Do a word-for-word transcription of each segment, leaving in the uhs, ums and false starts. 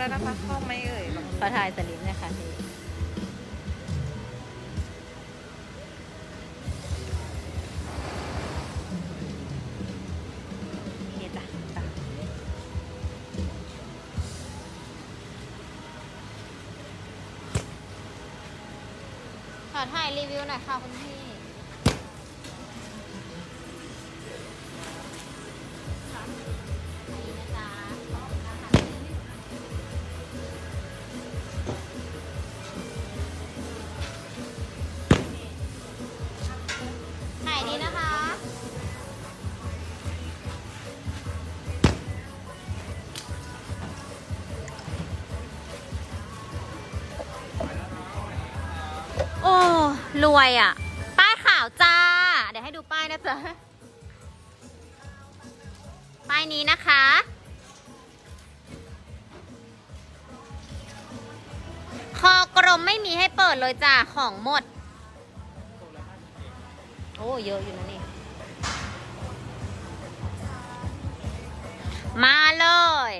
แล้วนะคะเข้าไหมเอ่ยขอถ่ายสลิปนะคะพี่ขอถ่ายรีวิวหน่อยค่ะคุณพี่ถ่ายดีนะคะโอ้รวยอ่ะป้ายขาวจ้าเดี๋ยวให้ดูป้ายนะจ๊ะป้ายนี้นะคะคอกลมไม่มีให้เปิดเลยจ้าของหมดโอ้เยอะอยู่นะนี่มาเลย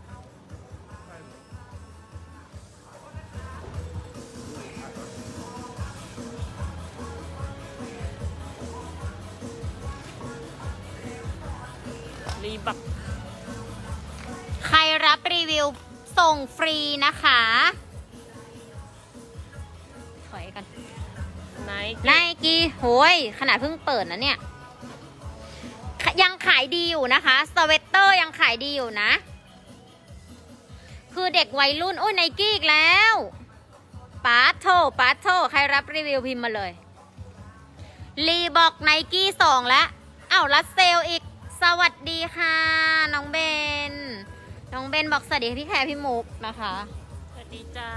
รีบักใครรับรีวิวส่งฟรีนะคะถอยกันไนไนกี้โหยขนาดเพิ่งเปิดนะเนี่ยยังขายดีอยู่นะคะสเวตเตอร์ยังขายดีอยู่นะคือเด็กวัยรุ่นโอ้ยไนกี้อีกแล้วปาโทปาโทใครรับรีวิวพิมพ์มาเลยรีบอกไนกี้สองแล้วอ้าวรัสเซลอีกสวัสดีค่ะน้องเบนน้องเบนบอกสวัสดีพี่แคร์พี่มุกนะคะสวัสดีจ้า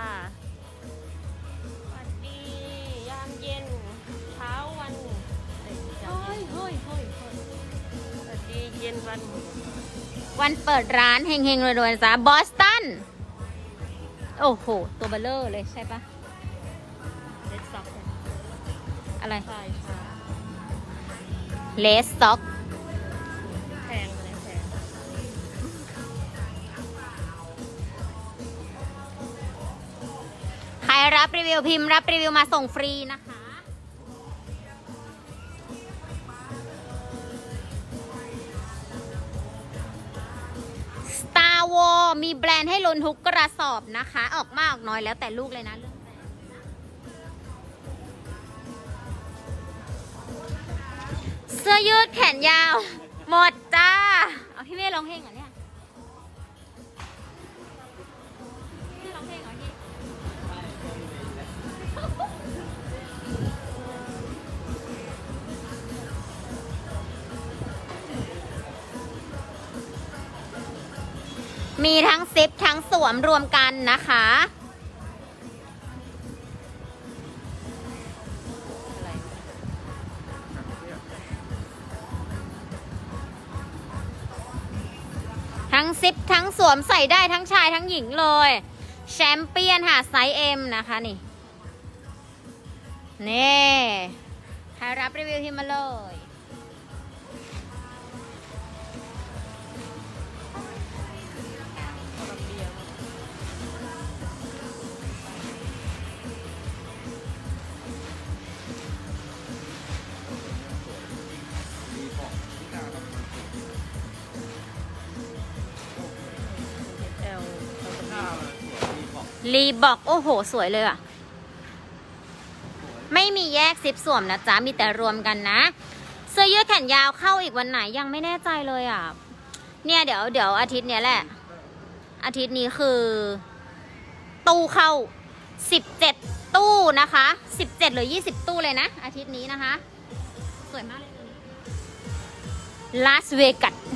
สวัสดียามเย็นเช้าวันเฮ้ยเฮ้ยเฮ้ยเฮ้ยสวัสดีเย็นวันวันเปิดร้านเฮงเฮงรวยๆจ้าบอสตันโอ้โหตัวเบลเลอร์เลยใช่ปะเลสซ็อกอะไรใช่ใช่เลสซ็อกแพงเลยแพงใครรับรีวิวพิมพ์รับรีวิวมาส่งฟรีนะคะStar Wars มีแบรนด์ให้ลุ้นทุกกระสอบนะคะออกมากน้อยแล้วแต่ลูกเลยนะเสื้อยืดแขนยาวหมดจ้าเอาพี่เมย์ร้องเพลงเหรอเนี่ยพี่ร้องเพลงเหรอพี่มีทั้งซิปทั้งสวมรวมกันนะคะทั้งซิปทั้งสวมใส่ได้ทั้งชายทั้งหญิงเลยแชมเปี้ยนค่ะไซส์ เอ็ม นะคะนี่นี่ใครรับรีวิวพิมพ์มาเลยรีบอกโอ้โหสวยเลยอ่ะไม่มีแยกซิปสวมนะจ๊ะมีแต่รวมกันนะเสื้อยืดแขนยาวเข้าอีกวันไหนยังไม่แน่ใจเลยอ่ะเนี่ยเดี๋ยวเดี๋ยวอาทิตย์เนี้ยแหละอาทิตย์นี้คือตู้เข้าสิบเจ็ดตู้นะคะสิบเจ็ดหรือยี่สิบตู้เลยนะอาทิตย์นี้นะคะสวยมากเลยลาสเวกัส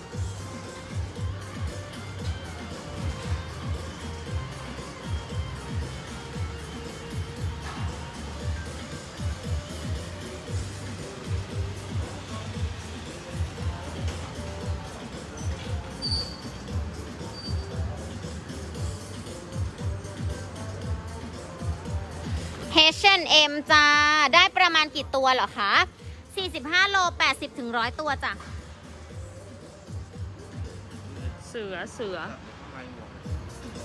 เฮช แอนด์ เอ็ม จ้าได้ประมาณกี่ตัวเหรอคะสี่สิบห้าโลแปดสิบถึงหนึ่งร้อยตัวจ้ะเสือเสือ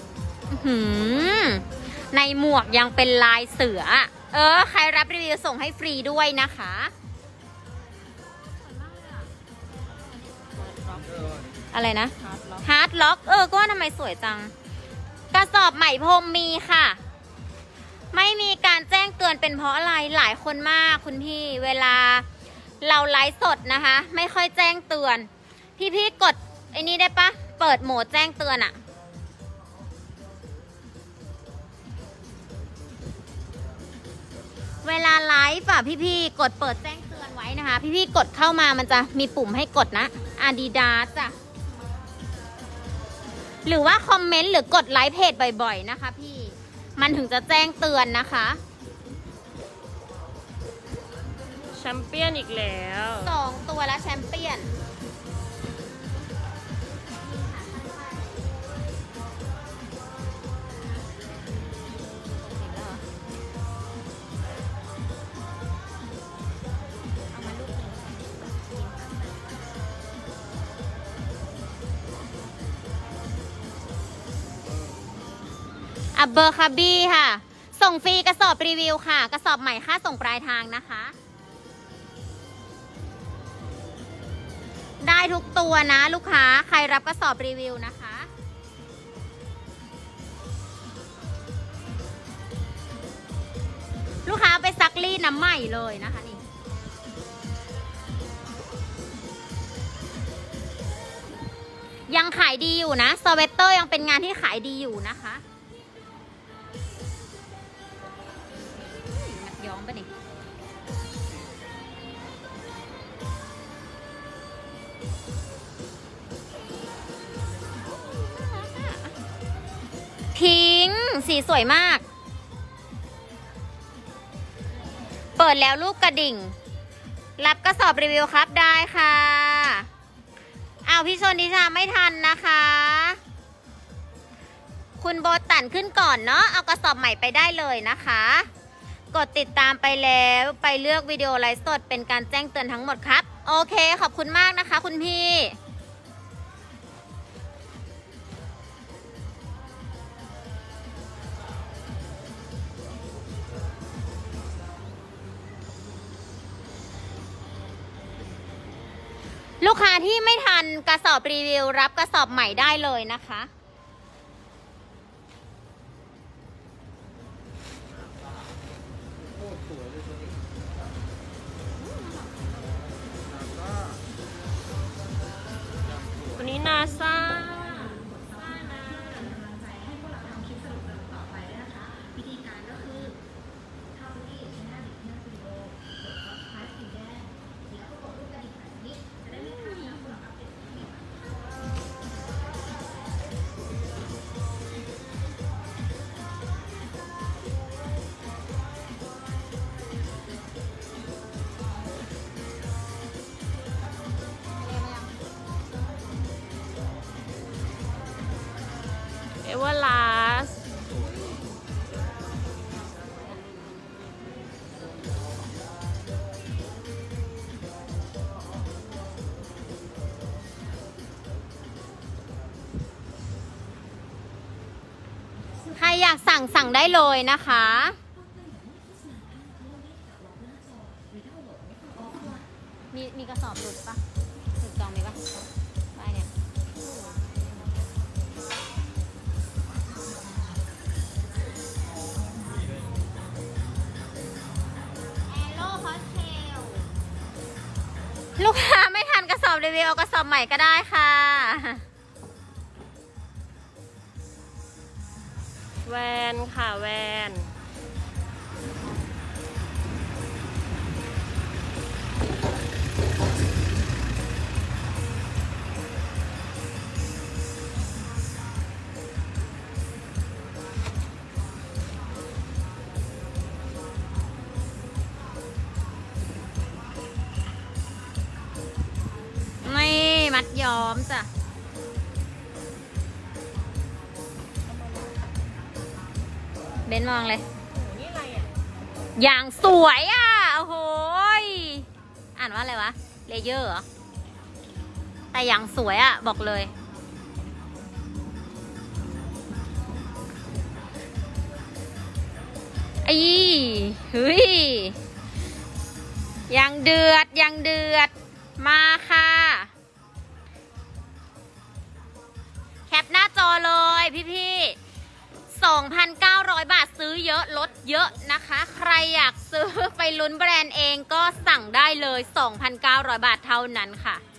หืมในหมวกยังเป็นลายเสือเออใครรับรีวิวส่งให้ฟรีด้วยนะคะอะไรนะฮาร์ดล็อกเออก็ว่าทำไมสวยจังกระสอบใหม่พรมมีค่ะไม่มีการแจ้งเตือนเป็นเพราะอะไรหลายคนมากคุณพี่เวลาเราไลฟ์สดนะคะไม่ค่อยแจ้งเตือนพี่ๆกดไอ้นี่ได้ปะเปิดโหมดแจ้งเตือนอะเวลาไลฟ์อะพี่ๆกดเปิดแจ้งเตือนไว้นะคะพี่ๆกดเข้ามามันจะมีปุ่มให้กดนะ Adidas จ้ะหรือว่าคอมเมนต์หรือกดไลค์เพจบ่อยๆนะคะพี่มันถึงจะแจ้งเตือนนะคะแชมเปี้ยนอีกแล้วสองตัวแล้วแชมเปี้ยนอับเบอร์คาบี้ค่ะส่งฟรีกระสอบรีวิวค่ะกระสอบใหม่ค่าส่งปลายทางนะคะได้ทุกตัวนะลูกค้าใครรับกระสอบรีวิวนะคะลูกค้าไปซักรีดน้ำใหม่เลยนะคะนี่ยังขายดีอยู่นะสเวตเตอร์ยังเป็นงานที่ขายดีอยู่นะคะย้อมปะนี่พิงค์สีสวยมากเปิดแล้วรูปกระดิ่งรับกระสอบรีวิวครับได้ค่ะเอาพี่ชนดิชาไม่ทันนะคะคุณโบตันขึ้นก่อนเนาะเอากระสอบใหม่ไปได้เลยนะคะกดติดตามไปแล้วไปเลือกวิดีโอไลฟ์สดเป็นการแจ้งเตือนทั้งหมดครับโอเคขอบคุณมากนะคะคุณพี่ลูกค้าที่ไม่ทันกระสอบรีวิวรับกระสอบใหม่ได้เลยนะคะตัวนี้นาซาเอเวอร์ลาสใครอยากสั่งสั่งได้เลยนะคะมีมีกระสอบหลุดปะหลุดจองมีปะไปเนี่ยลูกค้าไม่ทันกระสอบรีวิวเอากระสอบใหม่ก็ได้ค่ะแวนค่ะแวนไม่มัดย้อมจ้ะเบนมองเลยนี่อะไรอ่ะอย่างสวยอ่ะโอ้โหอ่านว่าอะไรวะเลเยอร์เหรอแต่อย่างสวยอ่ะบอกเลยไอ้เฮ้ยยังเดือดยังเดือดมาค่ะแคปหน้าจอเลยพี่ๆ สองพันเก้าร้อย บาทซื้อเยอะลดเยอะนะคะใครอยากซื้อไปลุ้นแบรนด์เองก็สั่งได้เลย สองพันเก้าร้อย บาทเท่านั้นค่ะ